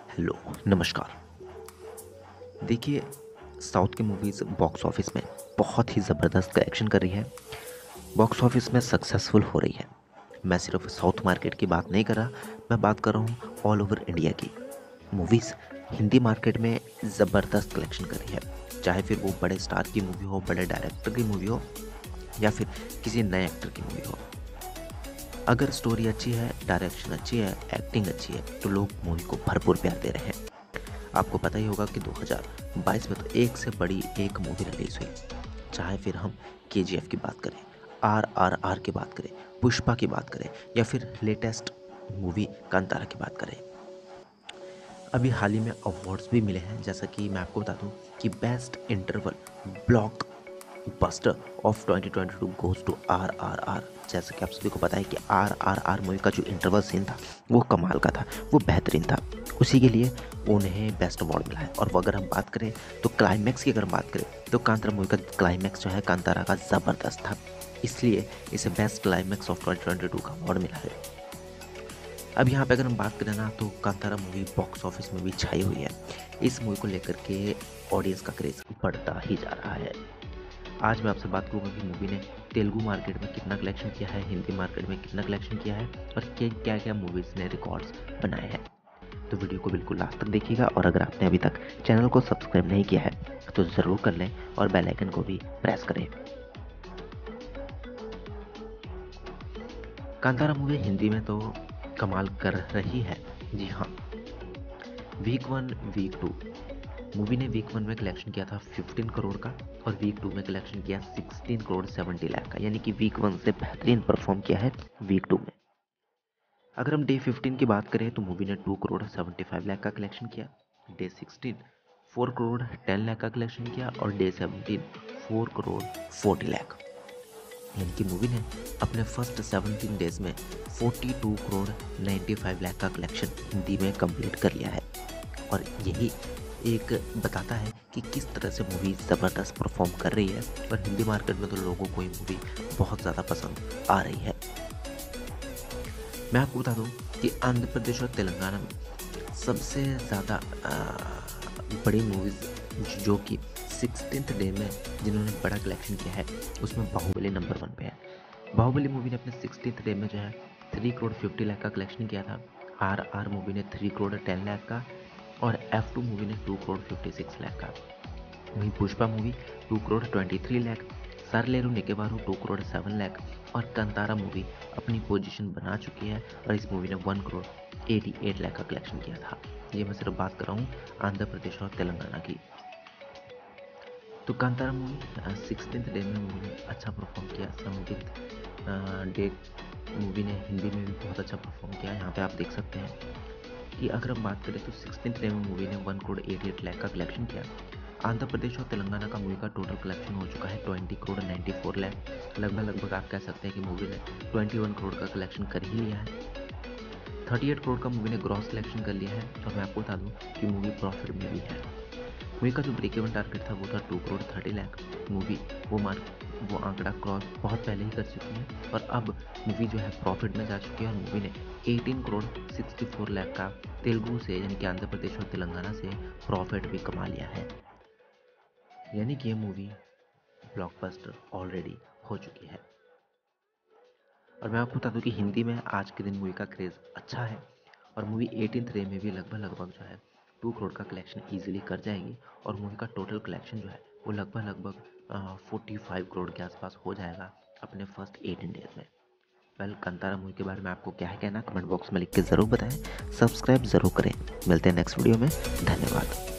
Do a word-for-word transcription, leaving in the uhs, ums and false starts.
Hello, नमस्कार। देखिए, south की मूवीज़ बॉक्स ऑफिस में बहुत ही ज़बरदस्त कलेक्शन कर रही है, बॉक्स ऑफिस में सक्सेसफुल हो रही है। मैं सिर्फ साउथ मार्केट की बात नहीं कर रहा, मैं बात कर रहा हूँ ऑल ओवर इंडिया की। मूवीज़ हिंदी मार्केट में ज़बरदस्त कलेक्शन कर रही है, चाहे फिर वो बड़े स्टार की मूवी हो, बड़े डायरेक्टर की मूवी हो या फिर किसी नए एक्टर की मूवी हो। अगर स्टोरी अच्छी है, डायरेक्शन अच्छी है, एक्टिंग अच्छी है, तो लोग मूवी को भरपूर प्यार दे रहे हैं। आपको पता ही होगा कि दो हज़ार बाईस में तो एक से बड़ी एक मूवी रिलीज हुई, चाहे फिर हम केजीएफ की बात करें, आरआरआर की बात करें, पुष्पा की बात करें या फिर लेटेस्ट मूवी कांतारा की बात करें। अभी हाल ही में अवार्ड्स भी मिले हैं, जैसा कि मैं आपको बता दूं कि best interval blockbuster of twenty twenty two goes to R R R. जैसा कि आप सभी को पता है कि आर आर आर मूवी का जो इंटरवल सीन था वो कमाल का था, वो बेहतरीन था। उसी के लिए उन्हें बेस्ट अवार्ड मिला है। और वो अगर हम बात करें तो क्लाइमैक्स की अगर हम बात करें तो कांतारा मूवी का क्लाइमैक्स जो है कांतारा का ज़बरदस्त था, इसलिए इसे best climax of twenty twenty two का अवार्ड मिला है। अब यहाँ पे अगर हम बात करें ना तो कांतारा मूवी बॉक्स ऑफिस में भी छाई हुई है। इस मूवी को लेकर के ऑडियंस का क्रेज बढ़ता ही जा रहा है। आज मैं आपसे बात करूंगा कि मूवी ने तेलुगु मार्केट में कितना कलेक्शन किया है, हिंदी मार्केट में कितना कलेक्शन किया है और क्या क्या मूवीज़ ने रिकॉर्ड्स बनाए हैं। तो वीडियो को बिल्कुल लास्ट तक देखिएगा और अगर आपने अभी तक चैनल को सब्सक्राइब नहीं किया है तो ज़रूर कर लें और बेल आइकन को भी प्रेस करें। कांतारा मूवी हिंदी में तो कमाल कर रही है। जी हाँ, week one week two movie ने वीक वन में कलेक्शन किया था पंद्रह करोड़ का और वीक टू में कलेक्शन किया सोलह करोड़ सत्तर लाख का, यानी कि वीक वन से बेहतरीन परफॉर्म किया है वीक टू में। अगर हम डे पंद्रह की बात करें तो मूवी ने दो करोड़ पचहत्तर लाख का कलेक्शन किया, डे सोलह चार करोड़ दस लाख का कलेक्शन किया और डे सत्रह चार करोड़ चालीस लाख, यानी कि मूवी ने अपने फर्स्ट सत्रह डेज में बयालीस करोड़ पचानवे लाख का कलेक्शन हिंदी में कंप्लीट कर लिया है। और यही एक बताता है कि किस तरह से मूवी ज़बरदस्त परफॉर्म कर रही है और हिंदी मार्केट में तो लोगों को ये मूवी बहुत ज़्यादा पसंद आ रही है। मैं आपको बता दूं कि आंध्र प्रदेश और तेलंगाना में सबसे ज़्यादा बड़ी मूवीज़ जो कि सिक्सटीन्थ डे में जिन्होंने बड़ा कलेक्शन किया है उसमें बाहुबली नंबर वन पे है। बाहुबली मूवी ने अपने सिक्सटीन्थ डे में जो है थ्री करोड़ फिफ्टी लाख का कलेक्शन किया था। आर आर मूवी ने थ्री करोड़ टेन लाख का और एफ टू मूवी ने two crore fifty six lakh का। वहीं Pushpa movie two crore twenty three lakh, Sarileru Neekevvaru two crore seven lakh और कांतारा मूवी अपनी पोजीशन बना चुकी है और इस मूवी ने one crore eighty eight lakh का कलेक्शन किया था। ये मैं सिर्फ बात कर रहा हूँ आंध्र प्रदेश और तेलंगाना की। तो कांतारा मूवी सिक्सटीन्थ डे में मूवी ने अच्छा परफॉर्म किया। सेवनटीन्थ डे मूवी ने हिंदी में भी बहुत अच्छा परफॉर्म किया। यहाँ पे आप देख सकते हैं कि अगर हम बात करें तो सिक्सटीन्थ डे में मूवी ने one crore eighty eight lakh का कलेक्शन किया। आंध्र प्रदेश और तेलंगाना का मूवी का टोटल कलेक्शन हो चुका है twenty crore ninety four lakh. लगभग लगभग आप कह सकते हैं कि मूवी ने ट्वेंटी वन करोड़ का कलेक्शन कर ही लिया है। थर्टी एट करोड़ का मूवी ने ग्रॉस कलेक्शन कर लिया है और मैं आपको बता दूं कि मूवी प्रॉफिट में भी है। मूवी का जो ब्रेक इवन टारगेट था वो था two crore thirty lakh. Movie वो मार्क वो आंकड़ा क्रॉस बहुत पहले ही कर चुकी है और अब मूवी जो है प्रॉफिट में जा चुकी है और मूवी ने अठारह करोड़ चौंसठ लाख का तेलुगु से यानी कि आंध्र प्रदेश और तेलंगाना से प्रॉफिट भी कमा लिया है, यानी कि ये मूवी ब्लॉकबस्टर ऑलरेडी हो चुकी है। और मैं आपको बता दूं कि हिंदी में आज के दिन मूवी का क्रेज़ अच्छा है और मूवी एटीन्थ डे में भी लगभग लगभग जो है टू करोड़ का कलेक्शन ईजिली कर जाएगी और मूवी का टोटल कलेक्शन जो है वो लगभग लगभग फोर्टी फाइव करोड़ के आसपास हो जाएगा अपने फर्स्ट एटीन डेज में। वेल, कांतारा मूवी के बारे में आपको क्या है कहना कमेंट बॉक्स में लिख के ज़रूर बताएं। सब्सक्राइब ज़रूर करें। मिलते हैं नेक्स्ट वीडियो में। धन्यवाद।